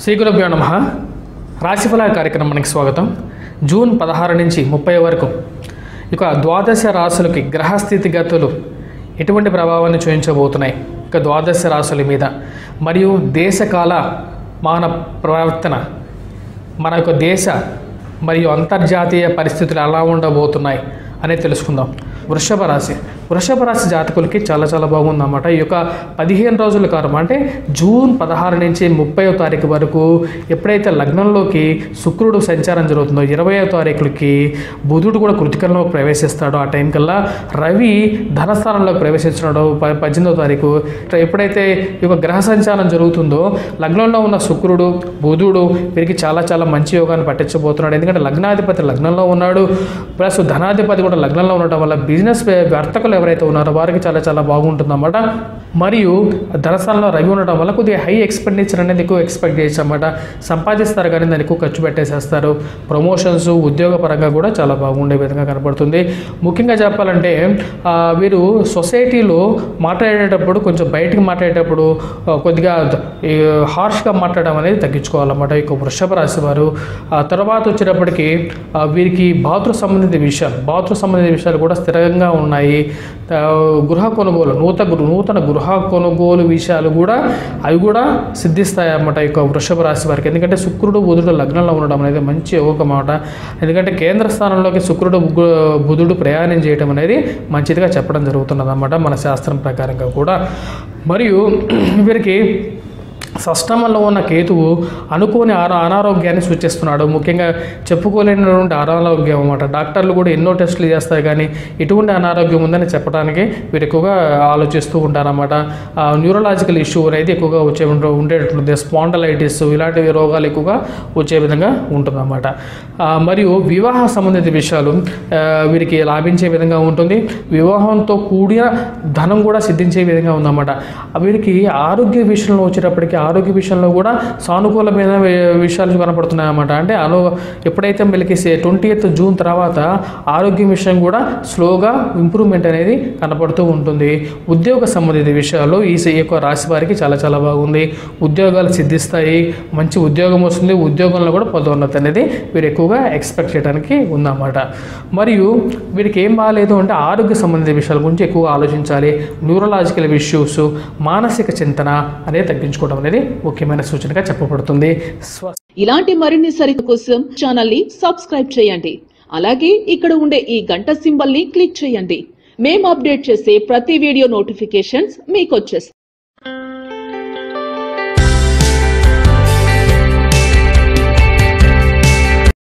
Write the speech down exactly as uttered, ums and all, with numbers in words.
శ్రీ గురుభ్యో నమః. రాశిఫల కార్యక్రమానికి స్వాగతం. జూన్ పదహారు నుంచి ముప్పై వరకు ఇక ద్వాదశ రాశులకి గ్రహ స్థితిగతులు ఎటువంటి ప్రభావాన్ని చూపించబోతున్నాయి ఇక ద్వాదశ రాశుల మీద, మరియు దేశకాల మాన ప్రవర్తన, మన యొక్క దేశ మరియు అంతర్జాతీయ పరిస్థితులు ఎలా ఉండబోతున్నాయి అనేది తెలుసుకుందాం. వృషభ రాశి వృషభ రాశి జాతకులకి చాలా చాలా బాగుందన్నమాట. ఈ యొక్క పదిహేను రోజుల కాలం అంటే జూన్ పదహారు నుంచి ముప్పైవ తారీఖు వరకు ఎప్పుడైతే లగ్నంలోకి శుక్రుడు సంచారం జరుగుతుందో ఇరవైవ తారీఖులకి బుధుడు కూడా కృతికల్లో ప్రవేశిస్తాడో ఆ టైం కల్లా రవి ధనస్థానంలో ప్రవేశిస్తున్నాడో ప పద్దెనిమిదవ తారీఖు ఎప్పుడైతే ఈ యొక్క గ్రహ సంచారం జరుగుతుందో లగ్నంలో ఉన్న శుక్రుడు బుధుడు వీరికి చాలా చాలా మంచి యోగాన్ని పట్టించబోతున్నాడు. ఎందుకంటే లగ్నాధిపతి లగ్నంలో ఉన్నాడు, ప్లస్ ధనాధిపతి కూడా లగ్నంలో ఉండటం వల్ల బిజినెస్ వర్తకులు ఎవరైతే ఉన్నారో వారికి చాలా చాలా బాగుంటుందన్నమాట. మరియు ధనస్థానంలో రవి ఉండటం వల్ల కొద్దిగా హై ఎక్స్పెండిచర్ అనేది ఎక్కువ ఎక్స్పెక్ట్ చేయొచ్చు అన్నమాట. సంపాదిస్తారు కానీ దాన్ని ఎక్కువ ఖర్చు పెట్టేసేస్తారు. ప్రమోషన్స్ ఉద్యోగ పరంగా కూడా చాలా బాగుండే విధంగా కనపడుతుంది. ముఖ్యంగా చెప్పాలంటే వీరు సొసైటీలో మాట్లాడేటప్పుడు కొంచెం బయటికి మాట్లాడేటప్పుడు కొద్దిగా హార్ష్గా మాట్లాడడం అనేది తగ్గించుకోవాలన్నమాట ఇక వృషభ రాశి వారు. ఆ తర్వాత వచ్చేటప్పటికి వీరికి బాతృ సంబంధిత విషయాలు బాతృ సంబంధిత విషయాలు కూడా స్థిరంగా ఉన్నాయి. గృహ కొనుగోలు నూతన నూతన గృహ కొనుగోలు విషయాలు కూడా అవి కూడా సిద్ధిస్తాయి అన్నమాట ఈ యొక్క వృషభ రాశి వారికి. ఎందుకంటే శుక్రుడు బుధుడు లగ్నంలో ఉండడం అనేది మంచి యోగం అన్నమాట. ఎందుకంటే కేంద్ర స్థానంలోకి శుక్రుడు బుధుడు ప్రయాణం చేయడం అనేది మంచిదిగా చెప్పడం జరుగుతున్నది అన్నమాట మన శాస్త్రం ప్రకారంగా కూడా. మరియు వీరికి షష్టమంలో ఉన్న కేతువు అనుకోని ఆరో అనారోగ్యాన్ని సూచిస్తున్నాడు. ముఖ్యంగా చెప్పుకోలేనటువంటి అనారోగ్యం అన్నమాట. డాక్టర్లు కూడా ఎన్నో టెస్టులు చేస్తారు కానీ ఎటువంటి అనారోగ్యం ఉందని చెప్పడానికి వీరు ఎక్కువగా ఆలోచిస్తూ ఉంటారన్నమాట. న్యూరలాజికల్ ఇష్యూ అనేది ఎక్కువగా వచ్చే ఉండేటట్టుంది. స్పాండలైటిస్ ఇలాంటి రోగాలు ఎక్కువగా వచ్చే విధంగా ఉంటుందన్నమాట. మరియు వివాహ సంబంధిత విషయాలు వీరికి లాభించే విధంగా ఉంటుంది. వివాహంతో కూడిన ధనం కూడా సిద్ధించే విధంగా ఉందన్నమాట. వీరికి ఆరోగ్య విషయంలో వచ్చేటప్పటికి ఆరోగ్య విషయంలో కూడా సానుకూలమైన విషయాలు కనపడుతున్నాయి అన్నమాట. అంటే అను ఎప్పుడైతే వీళ్ళకి ట్వంటీ ఎయిత్ జూన్ తర్వాత ఆరోగ్య విషయం కూడా స్లోగా ఇంప్రూవ్మెంట్ అనేది కనపడుతూ ఉంటుంది. ఉద్యోగ సంబంధిత విషయాల్లో ఈ యొక్క రాశి వారికి చాలా చాలా బాగుంది. ఉద్యోగాలు సిద్ధిస్తాయి, మంచి ఉద్యోగం వస్తుంది. ఉద్యోగంలో కూడా పదోన్నతి అనేది వీరు ఎక్కువగా ఎక్స్పెక్ట్ చేయడానికి ఉందన్నమాట. మరియు వీరికి ఏం బాగాలేదు అంటే ఆరోగ్య సంబంధిత విషయాల గురించి ఎక్కువగా ఆలోచించాలి. న్యూరలాజికల్ ఇష్యూస్ మానసిక చింతన అనేది తగ్గించుకోవడం అనేది ముఖ్యమైన సూచనగా చెప్పబడుతుంది. ఇలాంటి మరిన్ని సరిత కోసం ఛానల్ ని సబ్స్క్రైబ్ చేయండి. అలాగే ఇక్కడ ఉండే ఈ గంట సింబల్ ని క్లిక్ చేయండి. మేము అప్డేట్ చేసే ప్రతి వీడియో నోటిఫికేషన్స్ మీకు వచ్చేస్తాయి.